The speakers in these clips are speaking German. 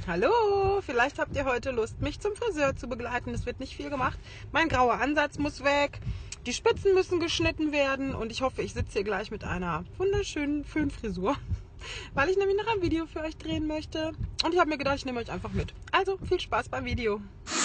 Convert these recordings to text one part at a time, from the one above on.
Hallo, vielleicht habt ihr heute Lust, mich zum Friseur zu begleiten. Es wird nicht viel gemacht. Mein grauer Ansatz muss weg, die Spitzen müssen geschnitten werden und ich hoffe, ich sitze hier gleich mit einer wunderschönen Föhnfrisur, weil ich nämlich noch ein Video für euch drehen möchte. Und ich habe mir gedacht, ich nehme euch einfach mit. Also viel Spaß beim Video.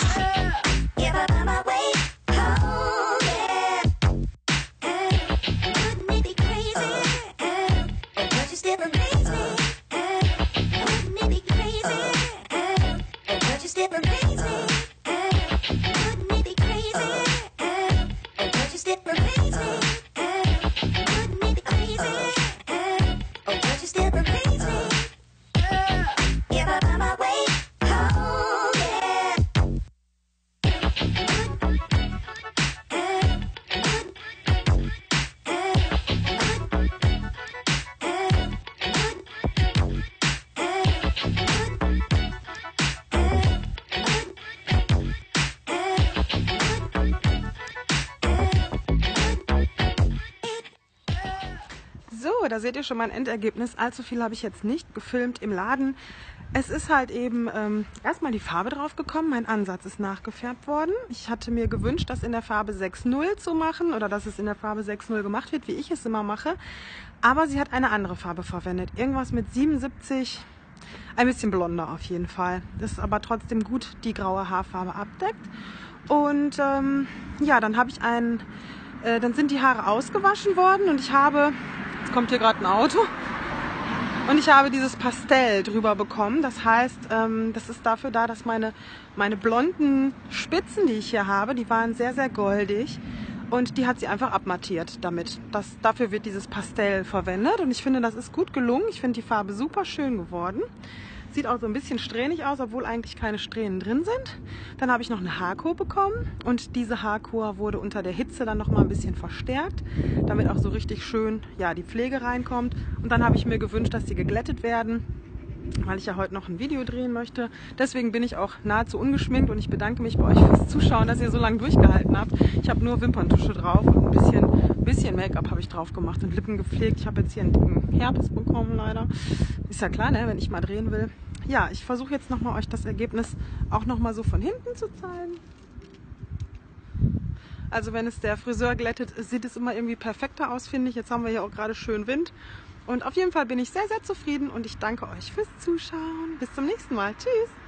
So, da seht ihr schon mein Endergebnis. Allzu viel habe ich jetzt nicht gefilmt im Laden. Es ist halt eben erstmal die Farbe drauf gekommen. Mein Ansatz ist nachgefärbt worden. Ich hatte mir gewünscht, das in der Farbe 6.0 zu machen oder dass es in der Farbe 6.0 gemacht wird, wie ich es immer mache. Aber sie hat eine andere Farbe verwendet. Irgendwas mit 77, ein bisschen blonder auf jeden Fall. Das ist aber trotzdem gut die graue Haarfarbe abdeckt. Und ja, dann habe ich dann sind die Haare ausgewaschen worden und ich habe... Jetzt kommt hier gerade ein Auto und ich habe dieses Pastell drüber bekommen. Das heißt, das ist dafür da, dass meine blonden Spitzen, die ich hier habe, die waren sehr, sehr goldig und die hat sie einfach abmattiert damit. Dafür wird dieses Pastell verwendet und ich finde, das ist gut gelungen. Ich finde die Farbe super schön geworden. Sieht auch so ein bisschen strähnig aus, obwohl eigentlich keine Strähnen drin sind. Dann habe ich noch eine Haarkur bekommen und diese Haarkur wurde unter der Hitze dann noch mal ein bisschen verstärkt, damit auch so richtig schön ja, die Pflege reinkommt. Und dann habe ich mir gewünscht, dass sie geglättet werden, weil ich ja heute noch ein Video drehen möchte. Deswegen bin ich auch nahezu ungeschminkt und ich bedanke mich bei euch fürs Zuschauen, dass ihr so lange durchgehalten habt. Ich habe nur Wimperntusche drauf und ein bisschen Make-up habe ich drauf gemacht und Lippen gepflegt. Ich habe jetzt hier einen dicken Herpes bekommen leider. Ist ja klar, ne, wenn ich mal drehen will. Ja, ich versuche jetzt nochmal euch das Ergebnis auch nochmal so von hinten zu zeigen. Also wenn es der Friseur glättet, sieht es immer irgendwie perfekter aus, finde ich. Jetzt haben wir hier auch gerade schön Wind. Und auf jeden Fall bin ich sehr, sehr zufrieden und ich danke euch fürs Zuschauen. Bis zum nächsten Mal. Tschüss!